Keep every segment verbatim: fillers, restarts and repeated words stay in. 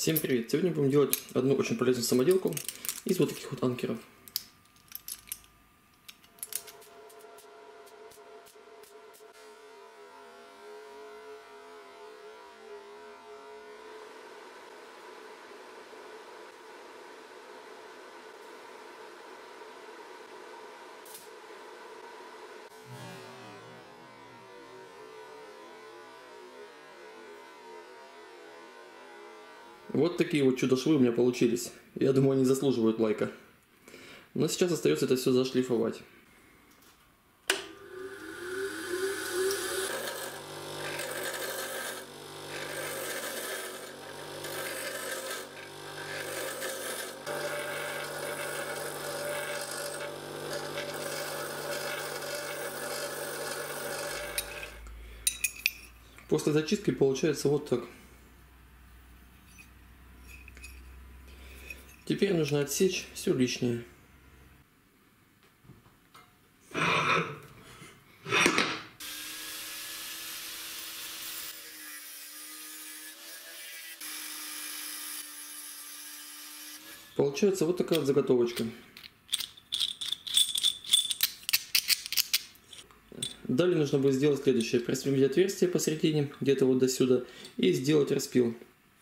Всем привет! Сегодня будем делать одну очень полезную самоделку из вот таких вот анкеров. Вот такие вот чудо-швы у меня получились. Я думаю, они заслуживают лайка. Но сейчас остается это все зашлифовать. После зачистки получается вот так. Теперь нужно отсечь все лишнее. Получается вот такая вот заготовочка. Далее нужно будет сделать следующее. Просверлить отверстие посередине, где-то вот до сюда, и сделать распил.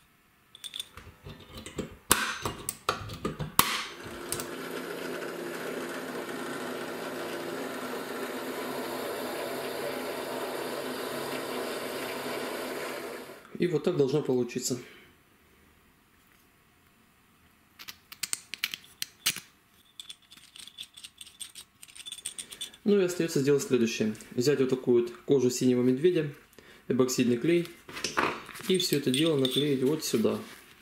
И вот так должно получиться. Ну и остается сделать следующее. Взять вот такую вот кожу синего медведя, эпоксидный клей, и все это дело наклеить вот сюда.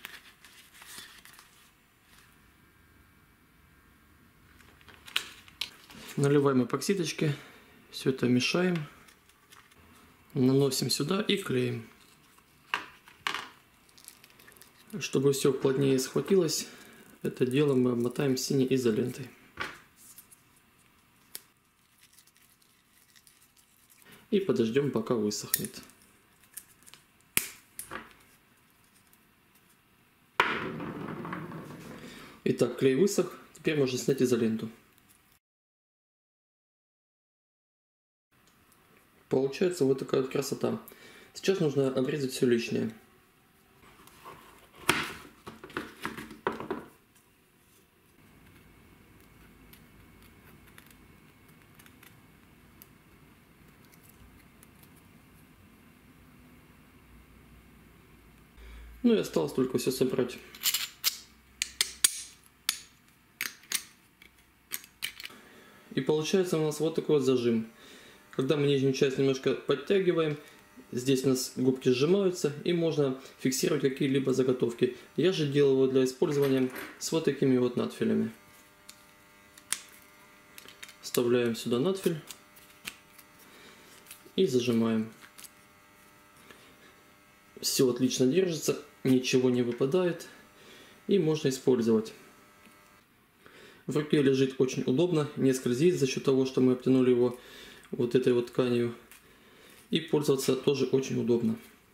Наливаем эпоксидочки, все это мешаем, наносим сюда и клеим. Чтобы все плотнее схватилось, это дело мы обмотаем синей изолентой. И подождем, пока высохнет. Итак, клей высох, теперь можно снять изоленту. Получается вот такая вот красота. Сейчас нужно обрезать все лишнее. Ну и осталось только все собрать. И получается у нас вот такой вот зажим. Когда мы нижнюю часть немножко подтягиваем, здесь у нас губки сжимаются и можно фиксировать какие-либо заготовки. Я же делал его для использования с вот такими вот надфилями. Вставляем сюда надфиль и зажимаем. Все отлично держится, ничего не выпадает и можно использовать. В руке лежит очень удобно, не скользит за счет того, что мы обтянули его вот этой вот тканью. И пользоваться тоже очень удобно.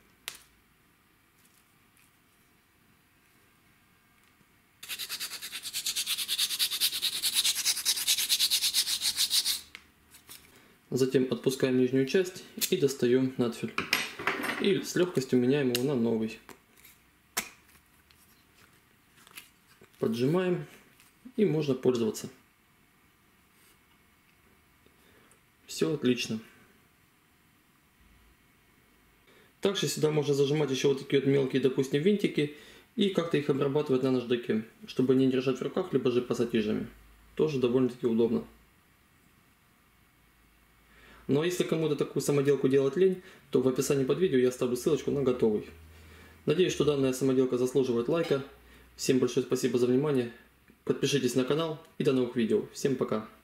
Затем отпускаем нижнюю часть и достаем надфиль. И с легкостью меняем его на новый. Поджимаем и можно пользоваться. Все отлично. Также сюда можно зажимать еще вот такие вот мелкие, допустим, винтики и как-то их обрабатывать на наждаке, чтобы не держать в руках, либо же пассатижами. Тоже довольно-таки удобно. Но если кому-то такую самоделку делать лень, то в описании под видео я оставлю ссылочку на готовый. Надеюсь, что данная самоделка заслуживает лайка. Всем большое спасибо за внимание. Подпишитесь на канал и до новых видео. Всем пока.